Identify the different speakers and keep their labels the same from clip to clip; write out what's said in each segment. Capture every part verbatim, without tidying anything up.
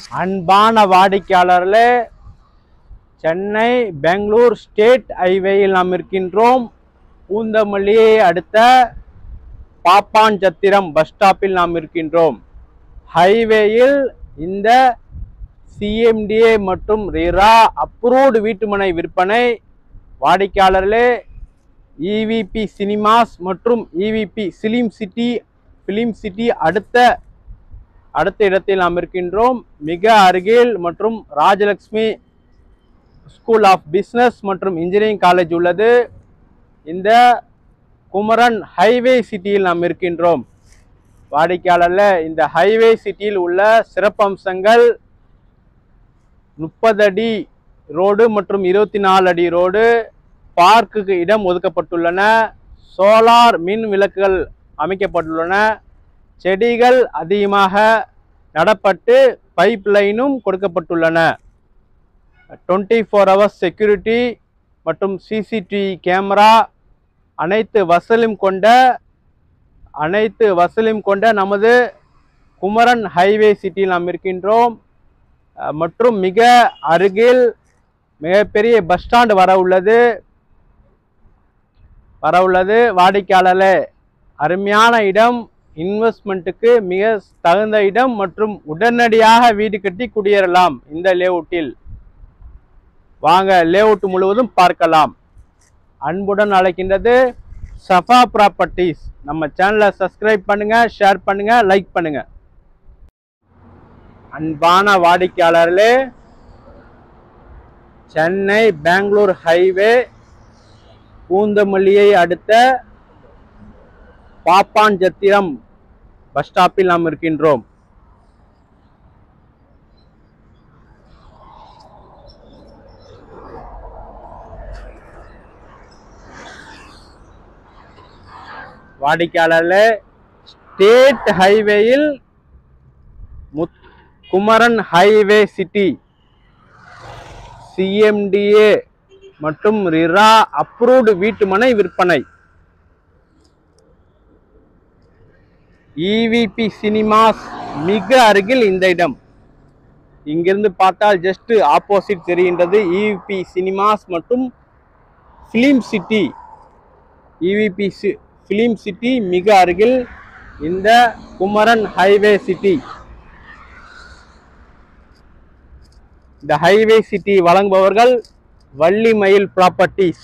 Speaker 1: அன்பான வாடிக்கையாளர்களே, சென்னை பெங்களூர் ஸ்டேட் ஹைவேயில் நாம் இருக்கின்றோம். பூந்தமல்லியை அடுத்த பாப்பாஞ்சத்திரம் பஸ் ஸ்டாப்பில் நாம் இருக்கின்றோம். ஹைவேயில் இந்த சிஎம்டிஏ மற்றும் ரிரா அப்ரூவ்டு வீட்டுமனை விற்பனை. வாடிக்கையாளர்களே, இவிபி சினிமாஸ் மற்றும் EVP film city film city அடுத்த அடுத்த இடத்தில் நாம் இருக்கின்றோம். மிக அருகில் மற்றும் ராஜலட்சுமி ஸ்கூல் ஆஃப் பிஸ்னஸ் மற்றும் இன்ஜினியரிங் காலேஜ் உள்ளது. இந்த குமரன் ஹைவே சிட்டியில் நாம் இருக்கின்றோம். வாடிக்கையாளர்ல இந்த ஹைவே சிட்டியில் உள்ள சிறப்பம்சங்கள் முப்பது அடி ரோடு மற்றும் இருபத்தி நாலு அடி ரோடு. பார்க்குக்கு இடம் ஒதுக்கப்பட்டுள்ளன. சோலார் மின் விளக்குகள் அமைக்கப்பட்டுள்ளன. செடிகள் அதிகமாக நடப்பட்டு பைப் லைனும் கொடுக்கப்பட்டுள்ளன. டுவெண்ட்டி ஃபோர் ஹவர்ஸ் செக்யூரிட்டி மற்றும் சிசிடிவி கேமரா அனைத்து வசலும் கொண்ட அனைத்து வசலும் கொண்ட நமது குமரன் ஹைவே சிட்டியில் நாம் இருக்கின்றோம். மற்றும் மிக அருகில் மிகப்பெரிய பஸ் ஸ்டாண்ட் வர உள்ளது வர உள்ளது வாடிக்கையாளர்களே, அருமையான இடம், இன்வெஸ்ட்மெண்ட்டுக்கு மிக தகுந்த இடம் மற்றும் உடனடியாக வீடு கட்டி குடியேறலாம். இந்த லேஅவுட்டில் வாங்க லேஅவுட் முழுவதும் பார்க்கலாம். அன்புடன் அழைக்கின்றது சஃபா ப்ராப்பர்ட்டிஸ். நம்ம சேனலை சப்ஸ்கிரைப் பண்ணுங்க, ஷேர் பண்ணுங்க, லைக் பண்ணுங்க. அன்பான வாடிக்கையாளர்களே, சென்னை பெங்களூர் ஹைவே பூந்தமல்லியை அடுத்த பாப்பாஞ்சத்திரம் பஸ் ஸ்டாப்பில் நாம் இருக்கின்றோம். வாடிக்கையாளர்களே, ஸ்டேட் ஹைவேயில் குமரன் ஹைவே சிட்டி சிஎம்டிஏ மற்றும் ரிரா அப்ரூவ்டு வீட்டுமனை விற்பனை. இவிபி சினிமாஸ் மிக அருகில் இந்த இடம். இங்கிருந்து பார்த்தால் ஜஸ்ட் ஆப்போசிட் தெரிகின்றது இவிபி சினிமாஸ் மற்றும் film city. EVP film city மிக அருகில் இந்த குமரன் ஹைவே சிட்டி. இந்த ஹைவே சிட்டி வழங்குபவர்கள் வள்ளிமயில் ப்ராப்பர்ட்டிஸ்.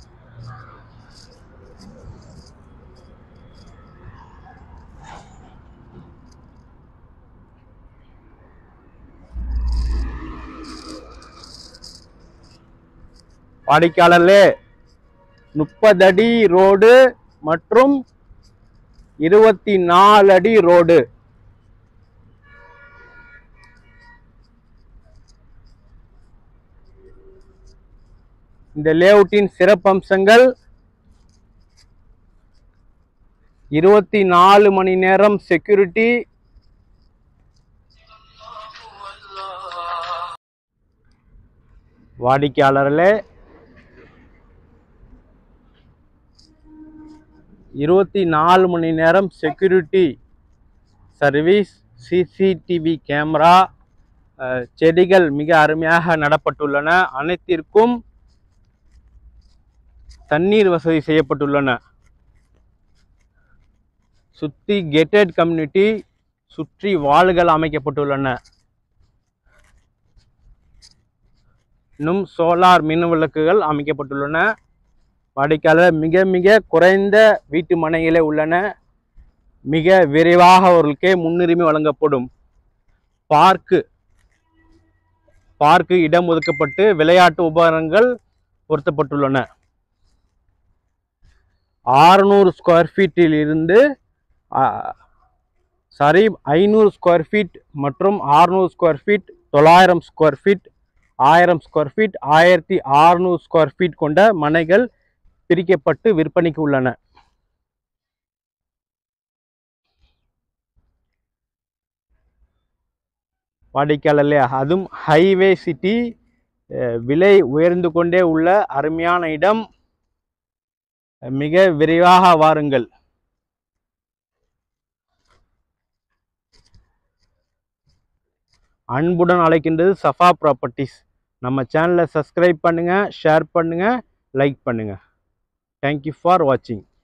Speaker 1: வாடிக்கையாளர்களே, முப்பது அடி ரோடு மற்றும் இருபத்தி நாலு அடி ரோடு. இந்த லேஅவுட்டின் சிறப்பம்சங்கள் இருபத்தி நாலு மணி நேரம் செக்யூரிட்டி, வாடிக்கையாளர்களே, இருபத்தி நாலு மணி நேரம் செக்யூரிட்டி சர்வீஸ், சிசிடிவி கேமரா, செடிகள் மிக அருமையாக நடப்பட்டுள்ளன. அனைத்திற்கும் தண்ணீர் வசதி செய்யப்பட்டுள்ளன. சுற்றி கேட்டட் கம்யூனிட்டி, சுற்றி வாள்கள் அமைக்கப்பட்டுள்ளன. இன்னும் சோலார் மின் விளக்குகள் அமைக்கப்பட்டுள்ளன. வாடிக்கையாளர் மிக மிக குறைந்த வீட்டு மனைகளே உள்ளன. மிக விரைவாக அவர்களுக்கே முன்னுரிமை வழங்கப்படும். பார்க்கு பார்க்கு இடம் ஒதுக்கப்பட்டு விளையாட்டு உபகரணங்கள் பொருத்தப்பட்டுள்ளன. ஆறுநூறு ஸ்கொயர் ஃபீட்டில் இருந்து சாரி ஐநூறு ஸ்கொயர் ஃபீட் மற்றும் ஆறுநூறு ஸ்கொயர் ஃபீட், தொள்ளாயிரம் ஸ்கொயர் ஃபீட், ஆயிரம் ஸ்கொயர் ஃபீட், ஆயிரத்தி அறுநூறு ஸ்கொயர் ஃபீட் கொண்ட மனைகள் பிரிக்கப்பட்டு விற்பனைக்கு உள்ளன. வாடிக்கையாளர்களே, அதுவும் ஹைவே சிட்டி, விலை உயர்ந்து கொண்டே உள்ள அருமையான இடம். மிக விரைவாக வாருங்கள். அன்புடன் அழைக்கின்றது சஃபா ப்ராப்பர்ட்டிஸ். நம்ம சேனலை சப்ஸ்கிரைப் பண்ணுங்கள், ஷேர் பண்ணுங்கள், லைக் பண்ணுங்கள். தேங்க்யூ ஃபார் வாட்சிங்.